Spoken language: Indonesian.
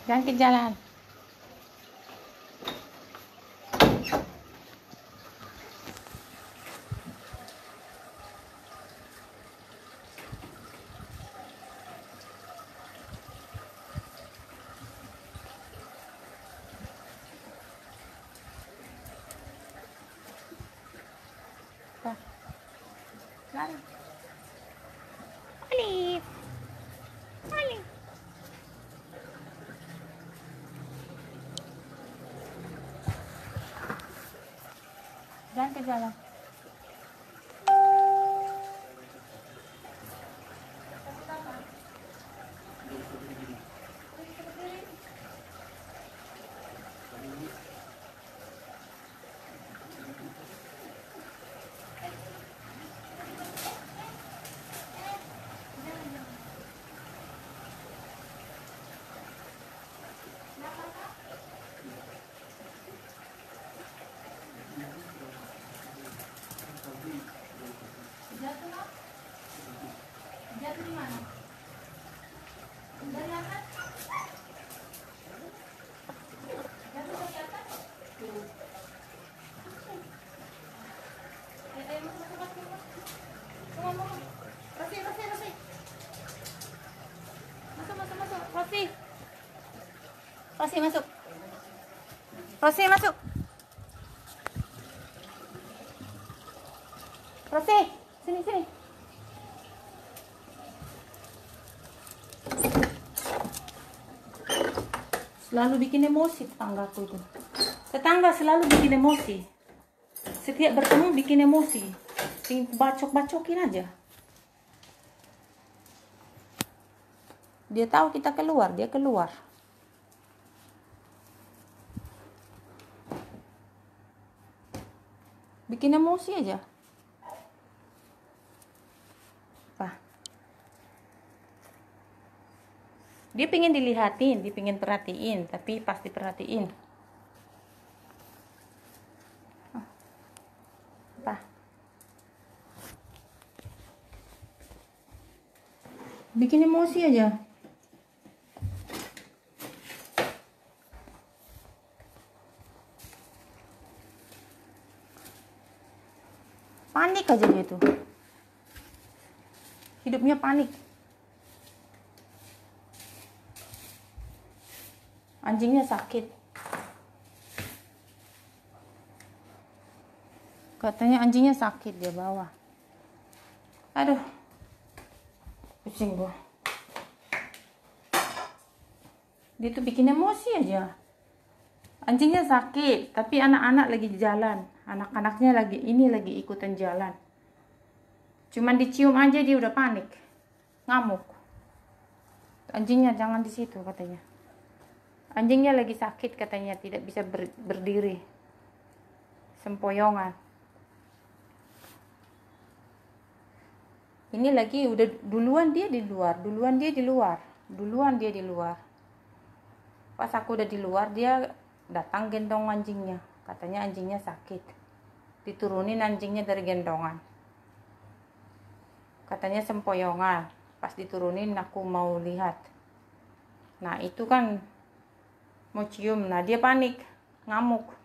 Jangan ke jalan. Lari. Olive. Olive. Jangan ke jalan. Jatuh di mana? Dari atas? Jatuh dari atas? Ayo, masuk. Tunggu. Rosi. Masuk. Rosi, masuk. Rosi, masuk. Rosi, sini. Selalu bikin emosi tetanggaku itu. Tetangga selalu bikin emosi. Setiap bertemu bikin emosi. Bacok-bacokin aja. Dia tahu kita keluar, dia keluar. Bikin emosi aja. Dia pengen dilihatin, dia pengen perhatiin, tapi pasti perhatiin. Apa? Bikin emosi aja. Panik aja dia tuh. Hidupnya panik. Anjingnya sakit. Katanya anjingnya sakit, dia bawa. Aduh. Pusing gua. Dia tuh bikin emosi aja. Anjingnya sakit, tapi anak-anak lagi jalan. Anak-anaknya lagi ikutan jalan. Cuman dicium aja dia udah panik. Ngamuk. Anjingnya jangan di situ katanya. Anjingnya lagi sakit katanya, tidak bisa berdiri. Sempoyongan. Ini lagi udah duluan dia di luar. Pas aku udah di luar, dia datang gendong anjingnya. Katanya anjingnya sakit. Diturunin anjingnya dari gendongan. Katanya sempoyongan. Pas diturunin aku mau lihat. Nah itu kan mau cium, nah dia panik, ngamuk.